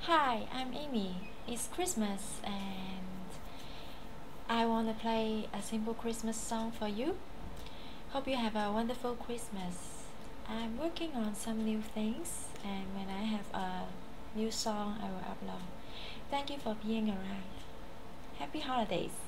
Hi, I'm Amy. It's Christmas and I want to play a simple Christmas song for you. Hope you have a wonderful Christmas. I'm working on some new things and when I have a new song, I will upload. Thank you for being around. Happy holidays.